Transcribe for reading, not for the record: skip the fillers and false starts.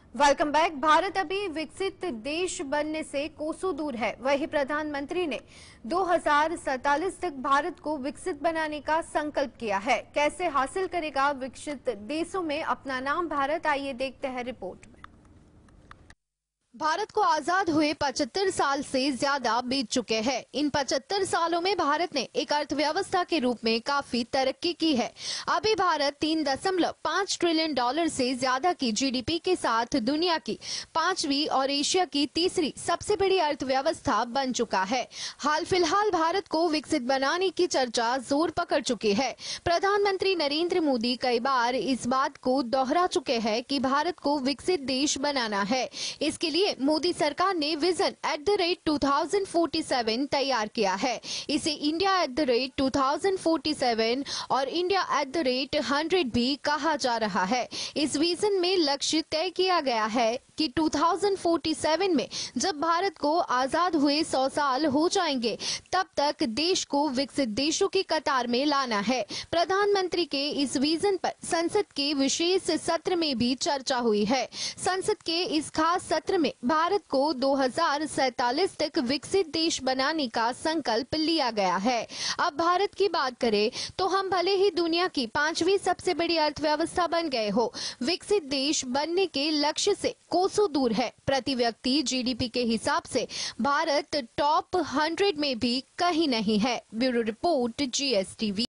Welcome back. Bharat अभी विकसित देश बनने से कोसों दूर है। वही प्रधानमंत्री ने 2047 तक भारत को विकसित बनाने का संकल्प किया है। कैसे हासिल करेगा विकसित देशों में अपना नाम भारत, आइए देखते हैं रिपोर्ट में। भारत को आजाद हुए 75 साल से ज्यादा बीत चुके हैं। इन 75 सालों में भारत ने एक अर्थव्यवस्था के रूप में काफी तरक्की की है। अभी भारत 3.5 ट्रिलियन डॉलर से ज्यादा की जीडीपी के साथ दुनिया की 5वीं और एशिया की तीसरी सबसे बड़ी अर्थव्यवस्था बन चुका है। हाल फिलहाल भारत को विकसित बनाने की चर्चा जोर पकड़ चुकी है। प्रधानमंत्री नरेंद्र मोदी कई बार इस बात को दोहरा चुके हैं कि भारत को विकसित देश बनाना है। इसके लिए मोदी सरकार ने विजन @2047 तैयार किया है। इसे इंडिया @2047 और इंडिया @100 भी कहा जा रहा है। इस विजन में लक्ष्य तय किया गया है कि 2047 में जब भारत को आजाद हुए 100 साल हो जाएंगे, तब तक देश को विकसित देशों की कतार में लाना है। प्रधानमंत्री के इस विजन पर संसद के विशेष सत्र में भी चर्चा हुई है। संसद के इस खास सत्र में भारत को 2047 तक विकसित देश बनाने का संकल्प लिया गया है। अब भारत की बात करें तो हम भले ही दुनिया की 5वीं सबसे बड़ी अर्थव्यवस्था बन गए हो, विकसित देश बनने के लक्ष्य से कोसों दूर है। प्रति व्यक्ति जीडीपी के हिसाब से भारत टॉप 100 में भी कहीं नहीं है। Bureau report, GSTV।